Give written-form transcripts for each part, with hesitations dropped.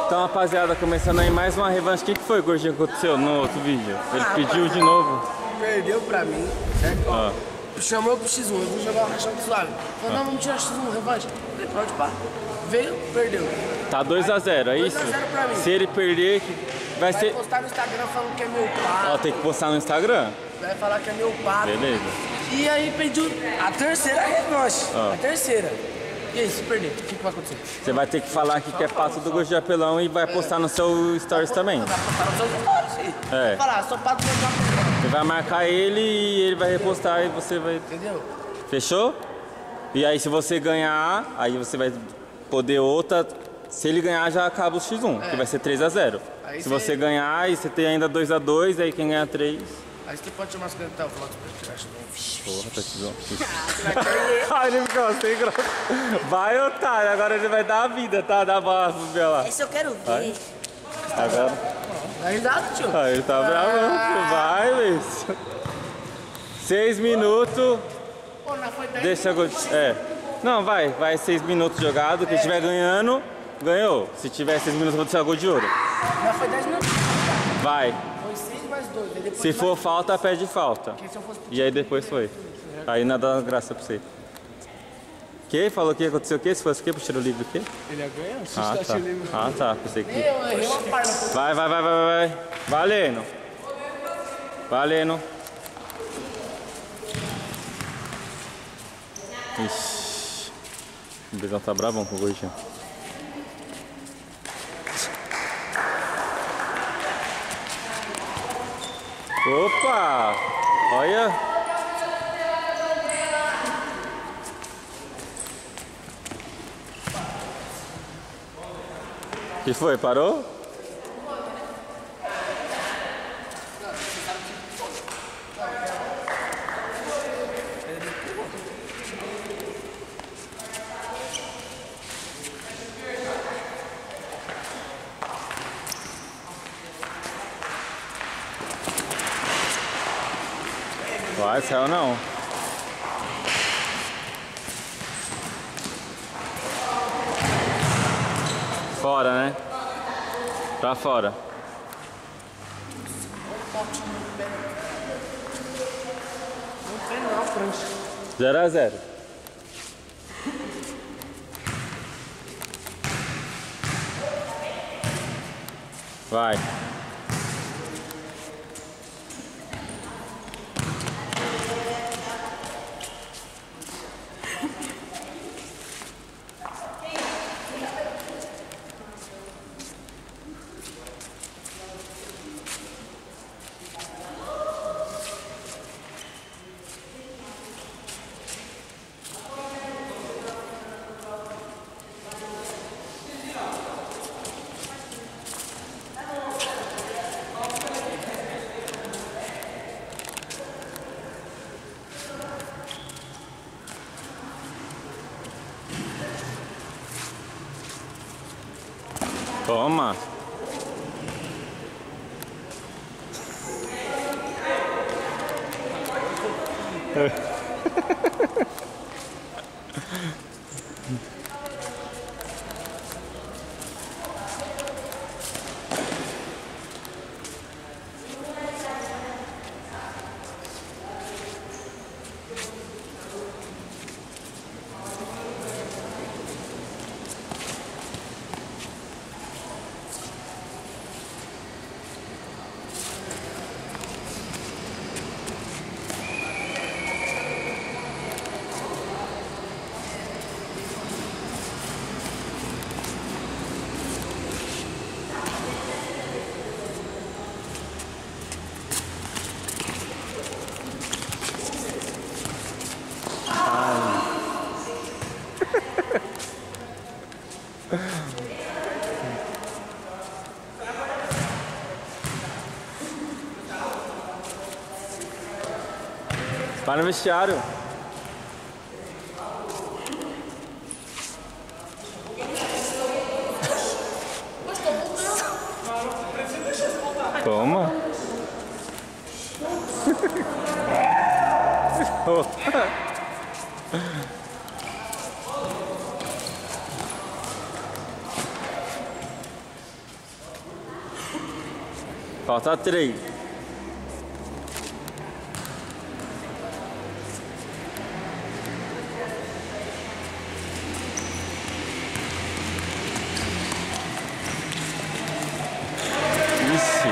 Então, rapaziada, começando aí mais uma revanche. O que foi, Gordinho, que aconteceu no outro vídeo? Ele pediu de novo. Perdeu pra mim, certo? Chamou pro X1, eu vou jogar o rachão suave. Falou, não, vamos tirar X1, revanche. Falei, pode pá. Veio, perdeu. Tá 2 a 0, é isso? 2 a 0 pra mim. Se ele perder, vai ser... postar no Instagram falando que é meu pai. Ó, tem que postar no Instagram? Vai falar que é meu pai. Beleza. E aí pediu a terceira revanche. A terceira. E aí, se perder, o que vai acontecer? Você vai ter que falar que quer pato do Gordinho Apelão e vai postar no seu stories também. Vai postar no seu stories, sim. É. Vai falar, sou pato do Gordinho Apelão. Você vai marcar ele e ele vai repostar e você vai... Entendeu? Fechou? E aí se você ganhar, aí você vai poder outra... Se ele ganhar já acaba o X1, que vai ser 3 a 0. Aí se você ganhar e você tem ainda 2 a 2, aí quem ganhar 3... Aí você pode chamar as coisas que tá, falar que você acha. Porra, tá te Ai, ele ficou sem graça. Vai, otário, agora ele vai dar a vida, tá? Dá a bola pro Bia lá. Esse eu quero ver. Vai. Agora... Dá risada, tio. Ah, ele tá bravo, vai, Luiz. 6 minutos. Pô, não foi 10 Deixa eu... Não, vai 6 minutos jogado. Quem estiver ganhando, ganhou. Se tiver 6 minutos, eu vou deixar gol de ouro. Já foi 10 minutos. Vai. Foi 6 mais 2. Depois Se for falta, pede falta. E aí depois foi. Aí nada graça pra você. Que? Falou que aconteceu o quê? Se fosse o quê? Pro tiro livre o quê? Ele ia ganhar? Ah, tá. Pensei que... Eu errei uma perna. Vai. Valendo. Valendo. Ixi. O Bezão tá bravão com o Gordinho. Opa! Olha! Que foi? Parou? Vai, saiu não. Fora, né? Pra fora. Não tem não, frente. 0 a 0. Vai. Toma. Vai no vestiário. Toma. Falta 3. Ixi.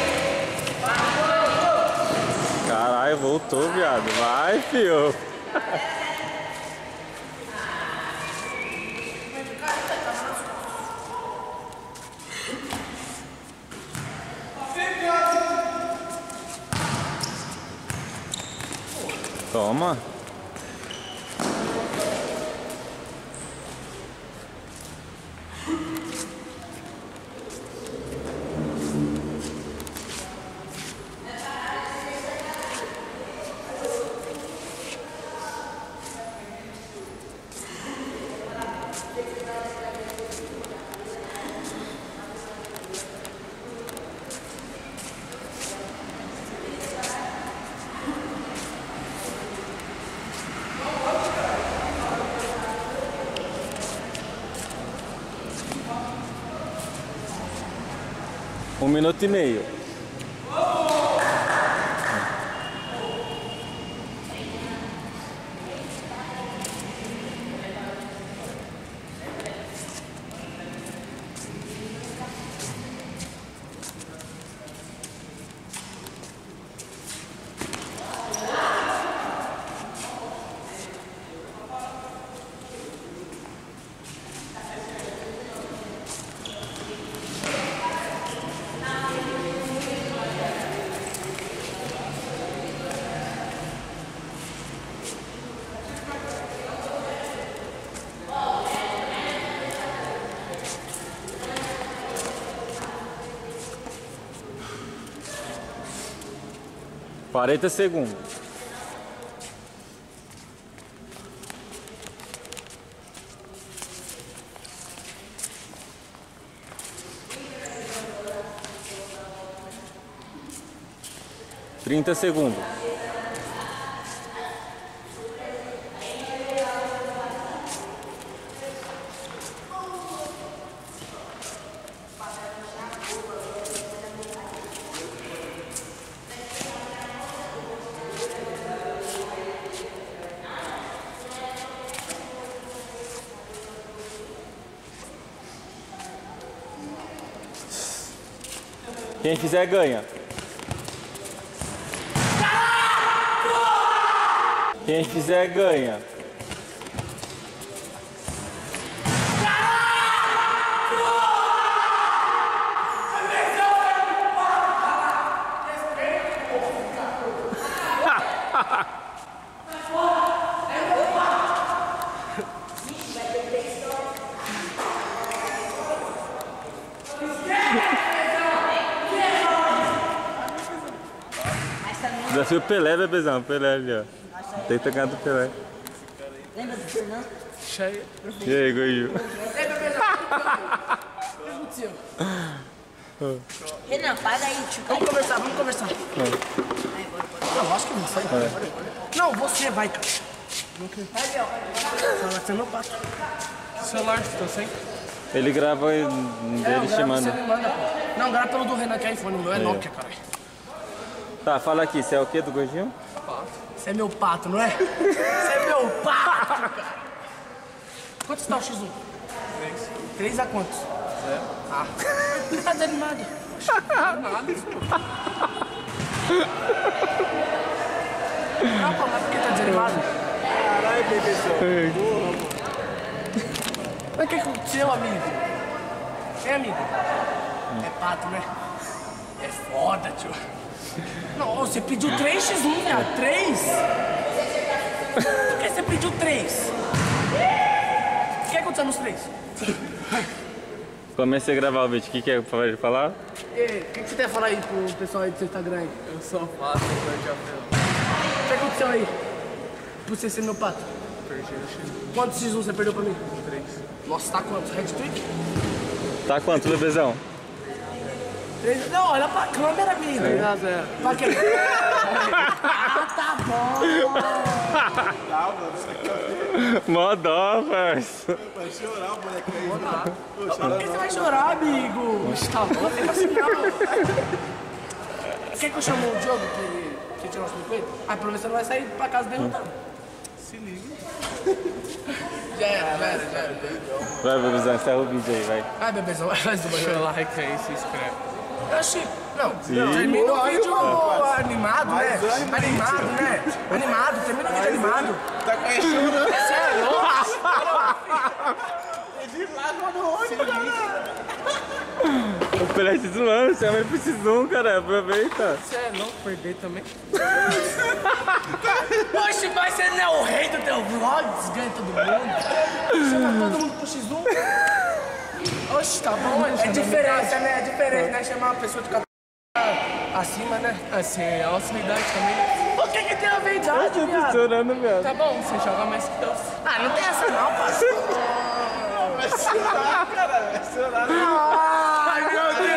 Caralho, voltou, viado. Vai, fio. Toma. Um minuto e meio. Quarenta segundos. Trinta segundos. Quem fizer ganha. Quem fizer ganha. Desafio Pelé, bebezão. Pelé ali, ó. Tenta ganhar do Pelé. Lembra do Fernando? Cheio. E aí, Goiú? Renan, para aí, tio. Vamos conversar, vamos conversar. Não, acho que não sai. Não, você vai, cara. Celular sem meu pato. Celular, tá sem? Ele grava dele te manda. Não, grava pelo do Renan, que é iPhone, o meu é Nokia, cara. Tá, fala aqui, você é o que do gordinho? Você é meu pato, não é? Você é meu pato, cara. Quanto está o X1? 3. 3 a quantos? 0. Ah. Não tá desanimado. Nada, isso. Não, pô, mas por que tá desanimado? Caralho, bebezão. Mas o que aconteceu, amigo? É, amigo? É pato, né? É foda, tio. Não, você pediu 3x1, viado. 3? Por que você pediu 3? O que aconteceu nos 3? Comecei a gravar o vídeo, o que é pra falar? E aí, o que você tem a falar aí pro pessoal aí do seu Instagram aí? Eu só faço, eu já O que aconteceu aí? Por você ser meu pato? perdi o X. Quantos x1 você perdeu pra mim? 3. Nossa, tá quantos? Red Trick? Tá quanto, bebezão? 3. Não, olha pra câmera, amigo. 3x0. Pra quem? Ah, tá bom. Mó dó, parça. Vai chorar o moleque aí. Por que você vai chorar, amigo? Tá bom, fica assim não. Quer que eu chamo o Diogo pra ele tirar o circuito? Ah, pelo menos você não vai sair pra casa derrotado. Se liga. Já era. Vai, bebezão, encerra o vídeo aí, vai. Vai, bebezão, faz o Deixa banheiro. o like aí, se inscreve. Oxi, não, termina o vídeo animado, né? Animado, termina o vídeo animado. Tá questionando. Você é louco? O Pelé te zoando, chama ele pra esse zoom, cara, aproveita. Você é louco perder também? Oxe, mas você não é o rei do teu vlog, desganha todo mundo. Chama todo mundo pro X1. Oxe, tá bom, é diferente, né? Chamar uma pessoa de 14 acima, né? Assim, é a nossa idade também. O que tem a ver idade, Eu tô viado? chorando, viado. Tá bom, você joga mais que Deus. Ah, não tem essa não, parceiro. Vai chorar, cara, vai chorar. Ai, meu Deus!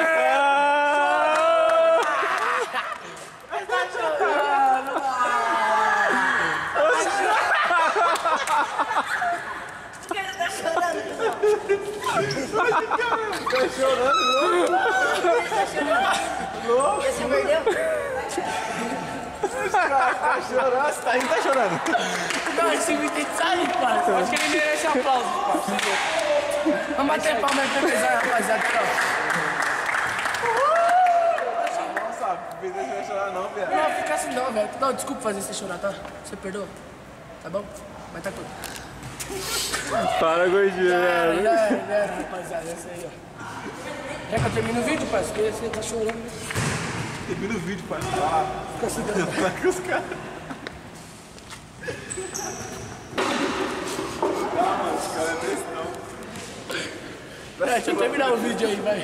Mas tá chorando! Tá chorando, louco. Você perdeu? Tá chorando, você tá rindo, tá chorando. Não, esse vídeo tem que sair, parceiro. Acho que ele merece aplauso, parceiro. Vamos bater palma aí pra pesar, rapaziada. Não sabe, não vai chorar não, viado. Não, fica assim não, velho. Não, desculpa fazer você chorar, tá? Você perdoa? Tá bom? Mas tá tudo. Para, gordinho, velho. Já era, rapaziada. Essa aí, ó. Quer que eu termine o vídeo, parceiro? Porque você tá chorando. Termina o vídeo, pai. Fica assim, vai com os caras. Calma, os caras é bestão. Peraí, deixa eu terminar o vídeo aí, vai.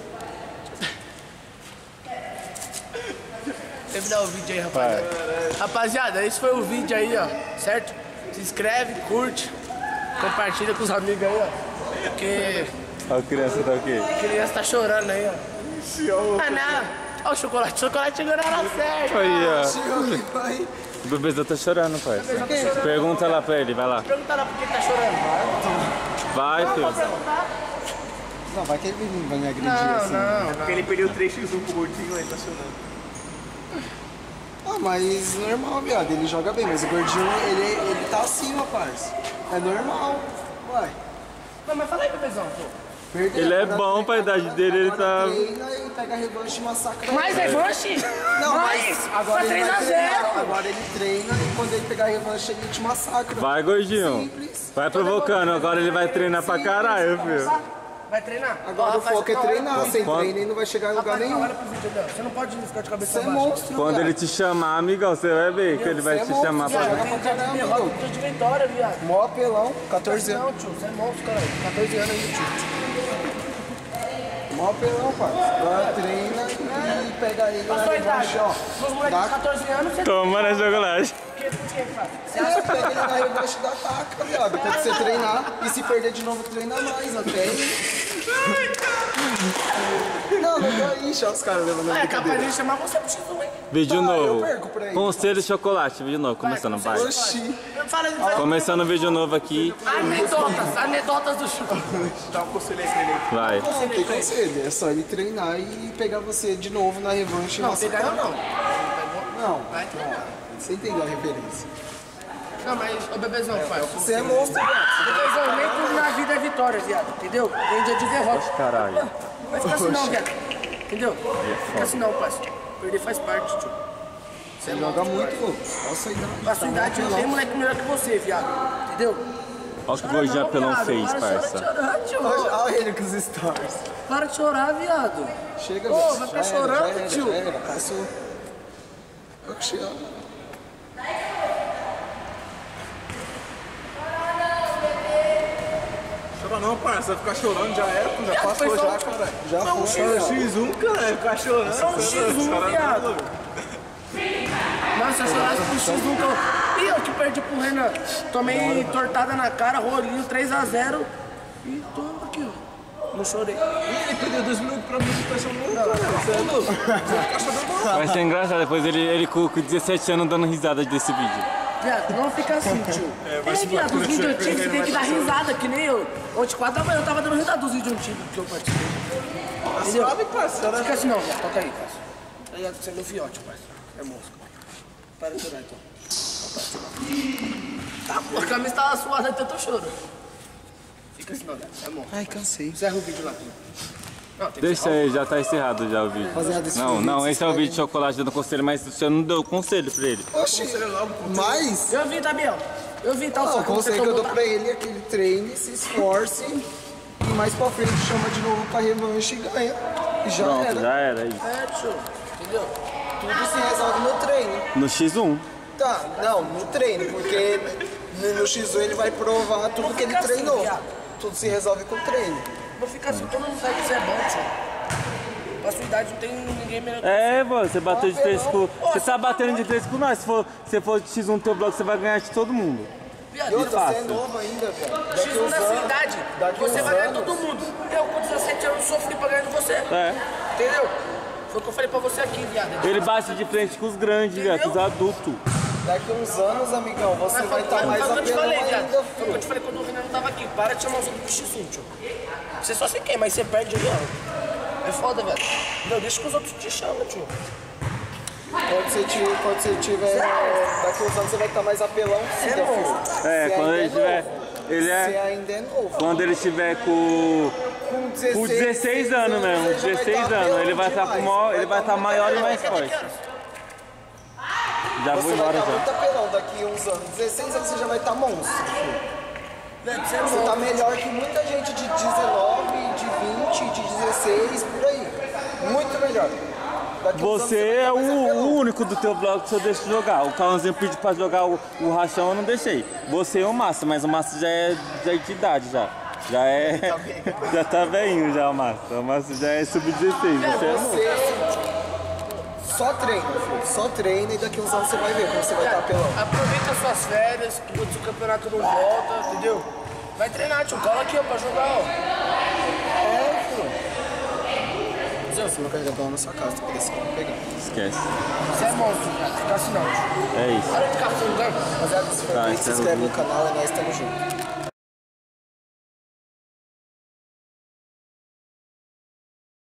Terminar o vídeo aí, rapaziada. Rapaziada, esse foi o vídeo aí, ó. Certo? Se inscreve, curte, compartilha com os amigos aí, ó. Porque Ó, a criança tá aqui. a criança tá chorando aí, ó. Ah, não. Ó o chocolate chegou na hora certa. Aí, ó. O bebezão tá chorando, pai. Pergunta lá pra ele, vai lá. Pergunta lá por que tá chorando. Vai, filho. Não, vai que ele vai me agredir assim. Não. Porque ele perdeu 3x1 pro gordinho, ele tá chorando. Ah, mas normal, viado. Ele joga bem, mas o gordinho, ele tá acima, parça. É normal. Uai. Não, mas fala aí, bebezão, pô. Perdeu. Ele é Agora bom pra idade dele, ele tá... Agora treina e pega a revanche e massacra Mas ele. revanche? Não, mas agora tá ele 3 a vai 0. treinar. Agora ele treina e quando ele pegar a revanche, ele te massacra. Vai, gordinho. Simples. Vai provocando, agora ele vai treinar pra caralho, filho. Vai treinar? Agora o foco é treinar. Sem Quando- treino ele não vai chegar em lugar nenhum. Olha pro vídeo, Léo. Você não pode ficar de cabeça Você é baixa. monstro, Quando viado. ele te chamar, amigão, você vai ver que ele vai te chamar pra... Joga Tem pra dia de caramba, derrota, meu. dia de vitória, viado. Mó apelão, 14 anos. Não, tio, você é monstro, cara. 14 anos aí, tio. Mó apelão, pai. Agora treina e pega ele na Qual a sua idade? revanche, ó. Os moleques de 14 anos, você Toma na chocolate. por quê, cara? Pega ele na revanche da taca, viado. Quando você treinar e se perder de novo, treina mais até. Não dá isso, ó, os caras levando a É capaz brincadeira. de chamar você pro X1, hein? Vídeo Tá, eu novo. perco pra ele. Conselho de chocolate, vídeo novo, começando, vai. Oxi. Fala aí, Começando o vídeo novo aqui, anedotas do show. Dá um conselho aí pra ele. vai. Não, tem conselho. É só ele treinar e pegar você de novo na revanche. Não, Nossa, pegar eu não. Não, Vai treinar. você entendeu a referência. Não, mas, ô bebezão, pai. Você é monstro, viado. Bebezão, nem tudo na vida é vitória, viado. Entendeu? Tem dia de derrota. Caralho. Vai ficar assim não, viado. Entendeu? Fica assim não, parceiro. Perder faz parte, tio. Você é Você joga muito, louco. Nossa idade. A sua idade não tem moleque melhor que você, viado. Entendeu? Olha o que o gordinho apelão fez, Para de parça. chorar, tio. Olha ele com os stars. Para de chorar, viado. Chega, Ô, velho. vai ficar Já chorando, era, tio. Já era, passou. Oxi, ó. Chora não, parça, vai ficar chorando, já era, já passou foi só- já, cara. Já Foi um foi, X1. ó. X1, cara, vai ficar chorando. Só um X1, viado. Nossa, eu chorasse pro X1 que eu... Ih, eu que perdi pro Renan. Tomei tortada na cara, rolinho, 3 a 0. E tô aqui, ó. Não chorei. Ele perdeu 2 minutos pra mim, tá chamando, cara. Você é louco. Vai ficar chorando não. Vai ser engraçado depois ele com 17 anos dando risada desse vídeo. Viado, não fica assim, tio. Viado, os vídeos antigos você tem que dar risada, que nem eu. Ontem, 4 da manhã, eu tava dando risada dos vídeos antigos que eu participei. Entendeu? Sabe, parça, Fica assim não, viado. Toca aí, parça. Tá ligado? Você é meu fiote, parceiro. É monstro. Para de chorar, então. Tá, pô, a camisa tava suada de tanto choro. Fica assim, não, é monstro. Ai, cansei. Encerra o vídeo lá, filho. Não, tem que Deixa aí, já tá encerrado já o vídeo. Rapaziada, esse Não, vídeo, não, se esse é o vídeo de inscreve. chocolate dando conselho, mas você não deu conselho pra ele. Oxi, mas... Eu vi, Tabiel. Eu vi, tal. Não, o conselho que eu dou pra ele é que ele treine, se esforce e mais pra frente chama de novo pra revanche e ganha. E já Pronto, era. já era isso. É, tio. Entendeu? Tudo se resolve no treino. No X1. Tá, não, no treino, porque no X1 ele vai provar tudo que ele fica assim, treinou. viado. Tudo se resolve com treino. Vou ficar assim, todo mundo sabe que você é bom, tio. Pra sua idade não tem ninguém melhor que É, mano, você bateu de 3 com... Você tá tá batendo de 3 com nós. Se for de X1 no teu bloco, você vai ganhar de todo mundo. viado. E outra, você é fácil. novo ainda, velho. Daqui X1 uns na sua anos- idade, daqui você uns vai ganhar anos- todo mundo. Eu, com 17 anos, sofri pra ganhar de você. É. Entendeu? Foi o que eu falei pra você aqui, viado. Ele bate de frente com os grandes, velho, com os adultos. Daqui uns anos, amigão, você Mas vai estar mais foi o que eu te apelão falei, viado. ainda, Foi o que eu filho. te falei quando o Renan não tava aqui. Para de chamar os outros de X1, tio. Você só se quer, mas você perde ali, ó. É foda, velho. Não, deixa que os outros te chamam, tio. Quando você tiver. Daqui uns anos você vai estar mais apelão ainda, filho. É, Você quando ainda ele tiver... novo. Ele Você é... ainda é novo. Quando ele tiver com... Com 16 anos mesmo, você já vai 16 estar anos, ele vai apelão estar demais. ele vai estar maior e mais forte. Já vou Você vai embora estar já. muito apelão daqui uns anos. 16 anos você já vai estar monstro, filho. Velho, você é Você bom. tá melhor que muita gente de 19, de 20, de 16, por aí. Muito melhor. Daqui uns anos Você vai é estar mais apelão. o único do teu bloco que eu deixo jogar. O Cauãzinho pediu pra jogar o rachão, eu não deixei. Você é o Márcio, mas o Márcio já é de idade já. Já é. Já tá velhinho já o Márcio. O Márcio já é sub-16. Você é novo. Você só treina, filho. Só treina e daqui uns anos você vai ver como você vai estar apelão. Aproveita suas férias, que o campeonato não volta, entendeu? Vai treinar, tio. Cola aqui, ó, pra jogar, ó. É, filho. Você meu carregador na sua casa, tu poder pegar. Esquece. Você é monstro, cara. Fica assim não, tio. É isso. Para de ficar fungando. Rapaziada, se for Tá, se encerra o inscreve no vídeo. canal e nós estamos juntos.